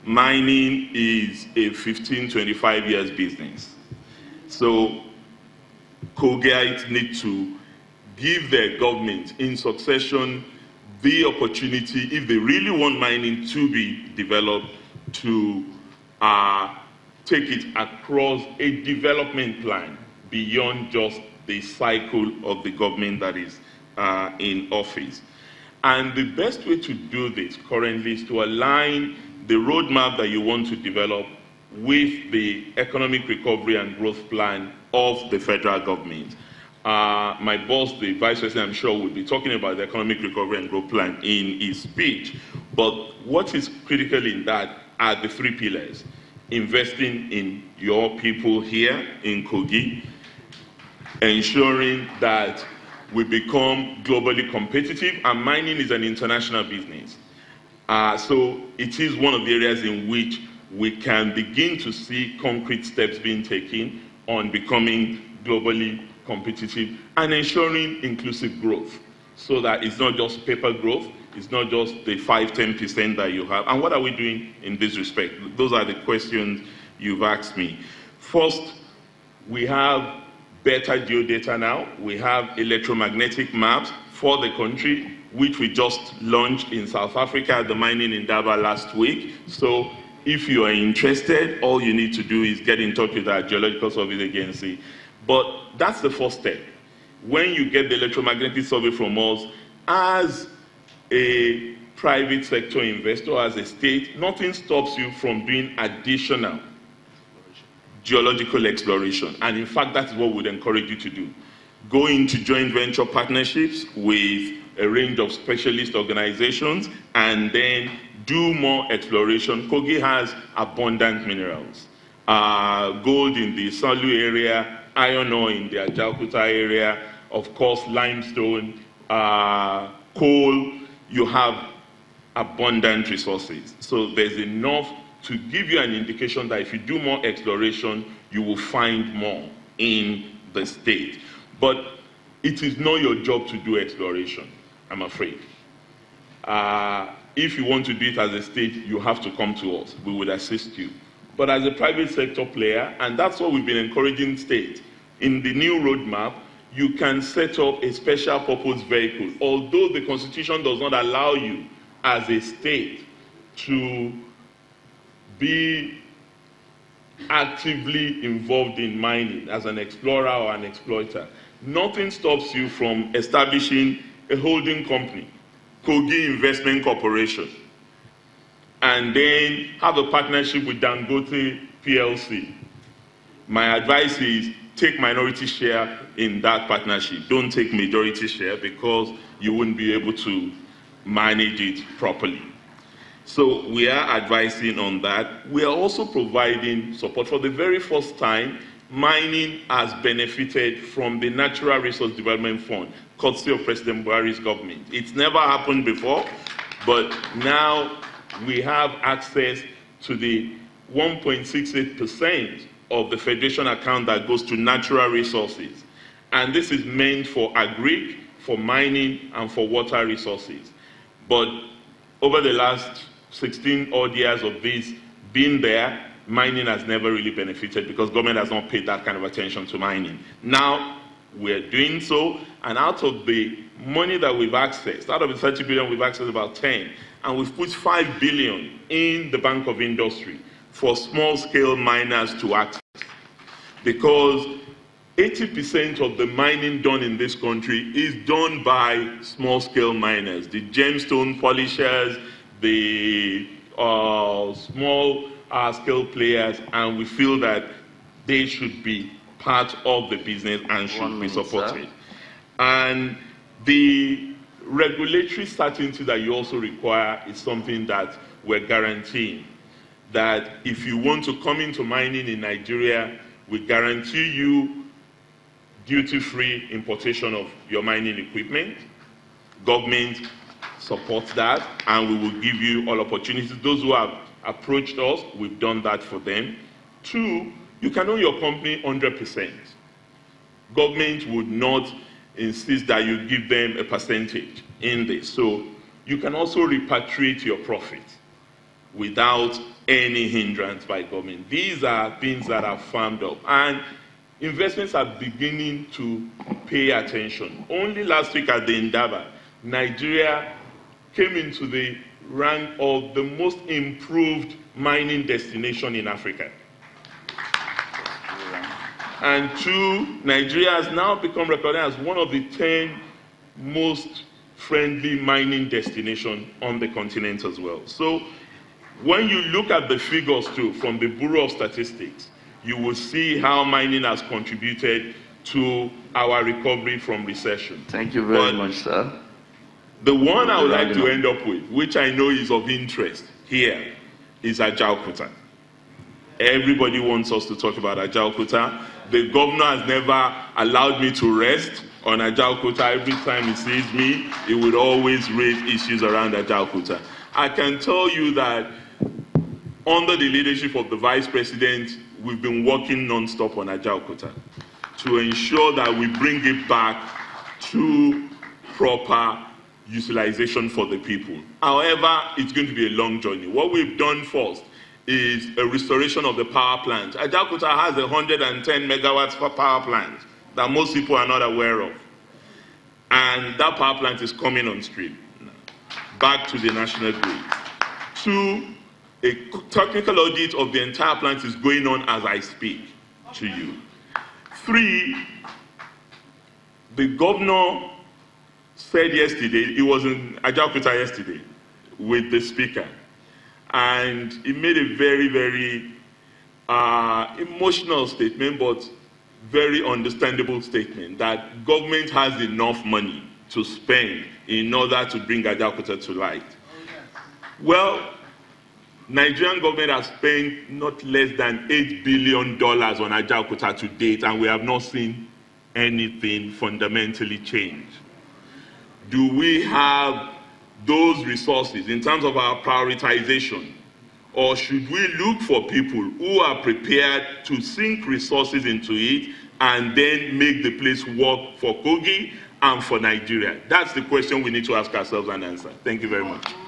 mining is a 15, 25 years business. So Kogiites need to give their government in succession the opportunity, if they really want mining to be developed, to take it across a development plan beyond just the cycle of the government that is in office. And the best way to do this currently is to align the roadmap that you want to develop with the economic recovery and growth plan of the federal government. My boss, the Vice President, I'm sure, will be talking about the economic recovery and growth plan in his speech. But what is critical in that are the three pillars: investing in your people here in Kogi, ensuring that we become globally competitive, and mining is an international business. So it is one of the areas in which we can begin to see concrete steps being taken on becoming globally competitive and ensuring inclusive growth, so that it's not just paper growth, it's not just the 5–10% that you have. And what are we doing in this respect? Those are the questions you've asked me. First, we have better geodata now. We have electromagnetic maps for the country, which we just launched in South Africa at the Mining Indaba last week. So if you are interested, all you need to do is get in touch with our Geological Survey Agency. But that's the first step. When you get the electromagnetic survey from us, as a private sector investor, as a state, nothing stops you from doing additional geological exploration. And in fact, that's what we'd encourage you to do. Go into joint venture partnerships with a range of specialist organizations and then do more exploration. Kogi has abundant minerals. Gold in the Salu area, iron ore in the Ajaokuta area, of course limestone, coal. You have abundant resources. So there's enough to give you an indication that if you do more exploration, you will find more in the state. But it is not your job to do exploration, I'm afraid. If you want to do it as a state, you have to come to us. We will assist you. But as a private sector player, and that's what we've been encouraging states, in the new roadmap, you can set up a special purpose vehicle. Although the Constitution does not allow you as a state to be actively involved in mining as an explorer or an exploiter, nothing stops you from establishing a holding company, Kogi Investment Corporation, and then have a partnership with Dangote PLC. My advice is take minority share in that partnership. Don't take majority share, because you wouldn't be able to manage it properly. So we are advising on that. We are also providing support. For the very first time, mining has benefited from the Natural Resource Development Fund, courtesy of President Buhari's government. It's never happened before, but now we have access to the 1.68% of the Federation account that goes to natural resources. And this is meant for agri, for mining, and for water resources. But over the last 16 odd years of this being there, mining has never really benefited because government has not paid that kind of attention to mining. Now we're doing so, and out of the money that we've accessed, out of the 30 billion, we've accessed about 10, and we've put 5 billion in the Bank of Industry for small-scale miners to access. Because 80% of the mining done in this country is done by small-scale miners, the gemstone polishers, the small-scale players, and we feel that they should be part of the business and should be supported. And the regulatory certainty that you also require is something that we're guaranteeing. That if you want to come into mining in Nigeria, we guarantee you duty-free importation of your mining equipment. Government supports that, and we will give you all opportunities. Those who have approached us, we've done that for them. 2, you can own your company 100%. Government would not insist that you give them a percentage in this. So you can also repatriate your profit. without any hindrance by government. These are things that are farmed up, and investments are beginning to pay attention. Only last week at the Indaba, Nigeria came into the rank of the most improved mining destination in Africa. And two, Nigeria has now become recognized as one of the 10 most friendly mining destinations on the continent as well. So when you look at the figures too from the Bureau of Statistics, you will see how mining has contributed to our recovery from recession. Thank you very much, sir. The one I would like to end up with, which I know is of interest here, is Ajaokuta. Everybody wants us to talk about Ajaokuta. The governor has never allowed me to rest on Ajaokuta. Every time he sees me, he would always raise issues around Ajaokuta. I can tell you that under the leadership of the Vice President, we've been working non-stop on Ajaokuta to ensure that we bring it back to proper utilization for the people. However, it's going to be a long journey. What we've done first is a restoration of the power plant. Ajaokuta has 110 megawatts per power plant that most people are not aware of. And that power plant is coming on stream back to the national grid. Two, a technical audit of the entire plant is going on as I speak to you. Three, the governor said yesterday, he was in Ajaokuta yesterday with the speaker, and he made a very, very emotional statement, but very understandable statement, that government has enough money to spend in order to bring Ajaokuta to light. Well, Nigerian government has spent not less than $8 billion on Ajaokuta to date, and we have not seen anything fundamentally change. Do we have those resources in terms of our prioritization? Or should we look for people who are prepared to sink resources into it and then make the place work for Kogi and for Nigeria? That's the question we need to ask ourselves and answer. Thank you very much.